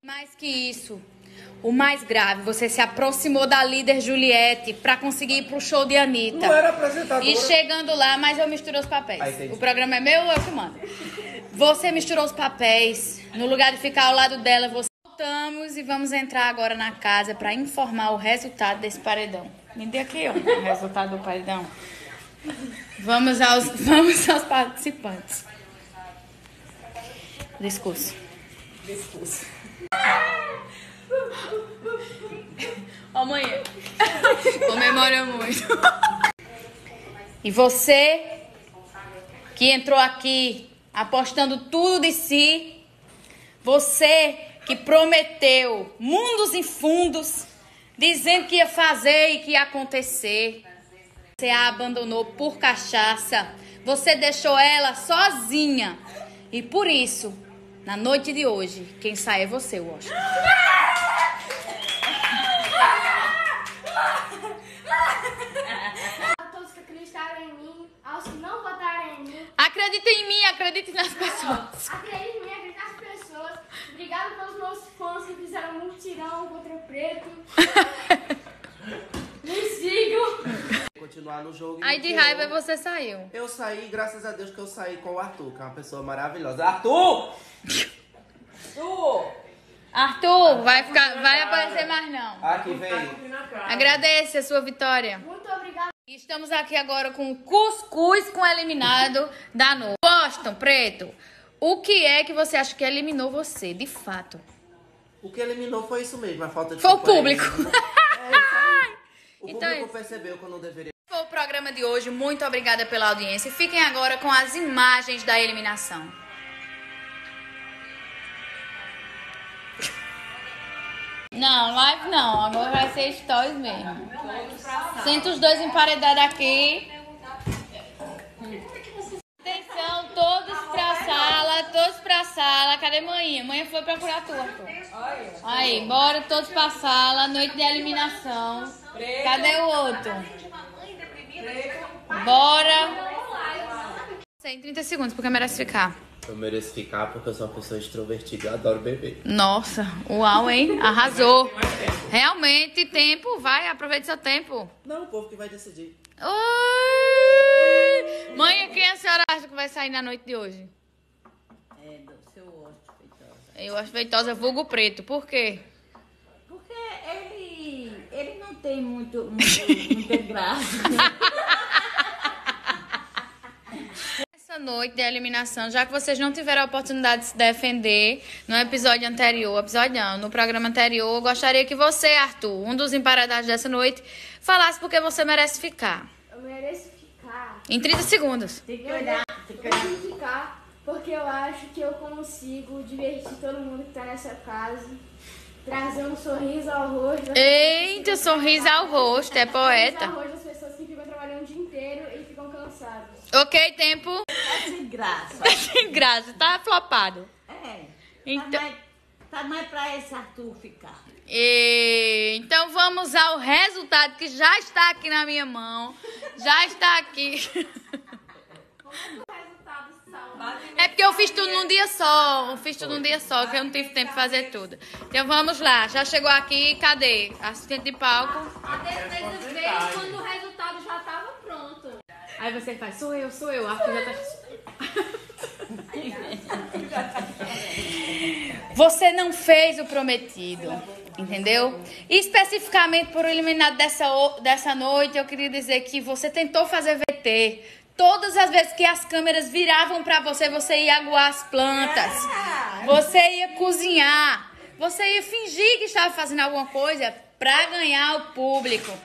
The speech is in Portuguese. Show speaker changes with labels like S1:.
S1: Mais que isso, o mais grave, você se aproximou da líder Juliette pra conseguir ir pro show de Anitta.
S2: Não era apresentadora.
S1: E chegando lá, mas eu misturei os papéis. O programa é meu, eu que mando. Você misturou os papéis. No lugar de ficar ao lado dela, você... Voltamos e vamos entrar agora na casa pra informar o resultado desse paredão. Me dê aqui, ó, o resultado do paredão. Vamos aos participantes. Discurso. Ó, mãe. Comemora muito. E você que entrou aqui apostando tudo de si, você que prometeu mundos e fundos, dizendo que ia fazer e que ia acontecer, você a abandonou por cachaça, você deixou ela sozinha. E por isso, na noite de hoje, quem sai é você, Washington.
S3: A todos que acreditaram em mim, aos que não votaram em mim.
S1: Acredita em mim, acredite nas pessoas.
S3: Acredite em mim, acredite nas pessoas. Obrigado pelos meus fãs que fizeram mutirão contra o preto. Me sigam.
S2: Continuar no jogo.
S1: Aí de raiva você saiu.
S2: Eu saí, graças a Deus que eu saí com o Arthur, que é uma pessoa maravilhosa. Arthur!
S1: Arthur, vai aparecer mais não.
S2: Aqui, vem.
S1: Agradeço a sua vitória.
S3: Muito obrigada.
S1: E estamos aqui agora com o cuscuz com o eliminado da noite. Washington, Preto, o que é que você acha que eliminou você, de fato?
S2: O que eliminou foi isso mesmo, a falta de
S1: Foi o público.
S2: O
S1: Então,
S2: público percebeu que eu não deveria.
S1: foi o programa de hoje. Muito obrigada pela audiência. Fiquem agora com as imagens da eliminação. Não, live não. Agora vai ser stories mesmo. Senta os dois emparedados aqui. Atenção, todos pra sala. Cadê manhã? Manhã foi procurar tu, Arthur. Aí, bora todos pra sala. Noite de eliminação. Cadê o outro? Bora. Em 30 segundos, porque merece ficar.
S2: Eu mereço ficar porque eu sou uma pessoa extrovertida e adoro beber.
S1: Nossa, uau, hein? Arrasou. Realmente, tempo, vai, aproveite seu tempo.
S2: Não, o povo que vai decidir.
S1: Oi! Mãe, quem a senhora acha que vai sair na noite de hoje?
S4: É do seu Washington Feitosa.
S1: Eu acho Feitosa vulgo preto. Por quê?
S4: Porque ele não tem muita graça.
S1: Essa noite de eliminação, já que vocês não tiveram a oportunidade de se defender no episódio anterior, no programa anterior, eu gostaria que você, Arthur, um dos emparedados dessa noite, falasse porque você merece ficar.
S3: Eu mereço ficar.
S1: Em 30 segundos.
S4: Tem que olhar.
S3: Eu mereço ficar porque eu acho que eu consigo divertir todo mundo que tá nessa casa. Trazer um sorriso ao rosto.
S1: Eita, sorriso ao rosto, é poeta.
S3: Sorriso ao rosto das pessoas que ficam trabalhando o dia inteiro e ficam cansadas.
S1: Ok, tempo.
S4: Tá sem graça.
S1: Sem graça, tá flopado.
S4: É.
S1: Então,
S4: Tá mais pra esse Arthur ficar.
S1: então vamos ao resultado que já está aqui na minha mão. Já está aqui. É porque eu fiz tudo num dia só. Que eu não tive tempo de fazer tudo. Então vamos lá. Já chegou aqui, cadê? Assistente de palco.
S3: A defesa veio quando o resultado já tava pronto.
S1: Aí você faz, sou eu. Arthur já tá... Você não fez o prometido, entendeu? E especificamente por eliminado dessa noite, eu queria dizer que você tentou fazer VT. Todas as vezes que as câmeras viravam pra você, você ia aguar as plantas. Você ia cozinhar. Você ia fingir que estava fazendo alguma coisa pra ganhar o público.